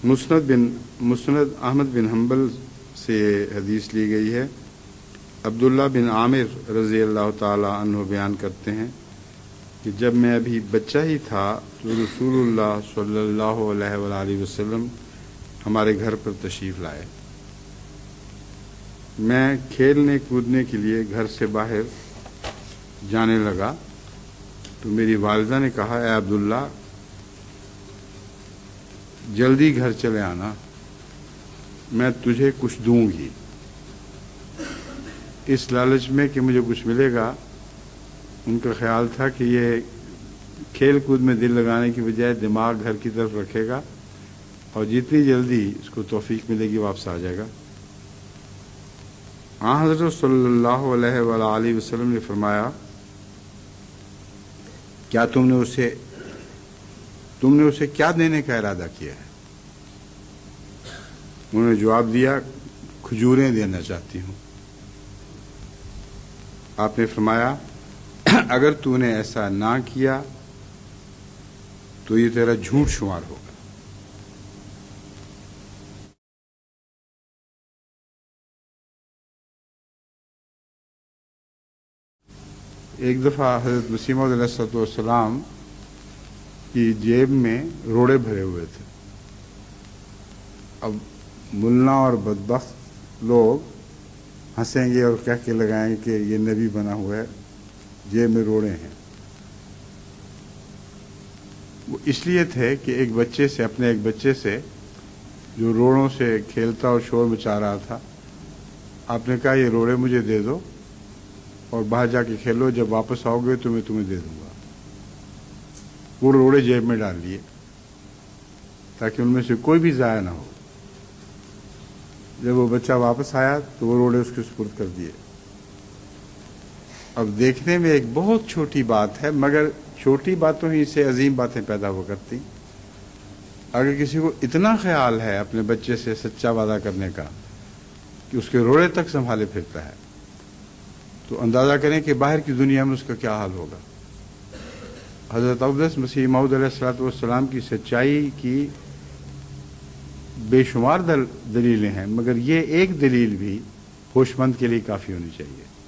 مسند احمد بن حنبل سے حدیث لی گئی ہے۔ عبداللہ بن عامر رضی اللہ تعالی عنہ بیان کرتے ہیں کہ جب میں ابھی بچہ ہی تھا تو رسول اللہ صلی اللہ علیہ وآلہ وسلم ہمارے گھر پر تشریف لائے۔ میں کھیلنے کودنے کے لیے گھر سے باہر جانے لگا تو میری والدہ نے کہا، اے عبداللہ جلدی گھر چلے آنا، میں تجھے کچھ دوں گی۔ اس لالچ میں کہ مجھے کچھ ملے گا، ان کا خیال تھا کہ یہ کھیل کود میں دل لگانے کی بجائے دماغ گھر کی طرف رکھے گا اور جتنی جلدی اس کو توفیق ملے گی واپس آ جائے گا۔ حضرت صلی اللہ علیہ وآلہ وسلم نے فرمایا، کیا تم نے اسے کیا دینے کا ارادہ کیا ہے؟ انہوں نے جواب دیا، کھجوریں دینا چاہتی ہوں۔ آپ نے فرمایا، اگر تو نے ایسا نہ کیا تو یہ تیرا جھوٹ شمار ہوگا۔ ایک دفعہ حضرت مسیح موعود علیہ السلام کی جیب میں روڑے بھرے ہوئے تھے۔ اب ملا اور بدبخت لوگ ہنسیں گے اور کہہ کے لگائیں گے کہ یہ نبی بنا ہوا ہے، جیب میں روڑے ہیں۔ وہ اس لیے تھے کہ اپنے ایک بچے سے جو روڑوں سے کھیلتا اور شور مچا رہا تھا، آپ نے کہا یہ روڑے مجھے دے دو اور باہر جا کے کھیلو، جب واپس آؤ گے تو میں تمہیں دے دوں گا۔ وہ روڑے جیب میں ڈال لیے تاکہ ان میں سے کوئی بھی ضائع نہ ہو۔ جب وہ بچہ واپس آیا تو وہ روڑے اس کے سپرد کر دیے۔ اب دیکھنے میں ایک بہت چھوٹی بات ہے، مگر چھوٹی باتوں ہی سے عظیم باتیں پیدا ہو کرتی۔ اگر کسی کو اتنا خیال ہے اپنے بچے سے سچا وعدہ کرنے کا کہ اس کے روڑے تک سنبھالے پھرتا ہے، تو اندازہ کریں کہ باہر کی دنیا میں اس کا کیا حال ہوگا۔ حضرت اقدس مسیح موعود علیہ السلام کی سچائی کی بے شمار دلیلیں ہیں، مگر یہ ایک دلیل بھی ہوش مند کے لیے کافی ہونی چاہیے۔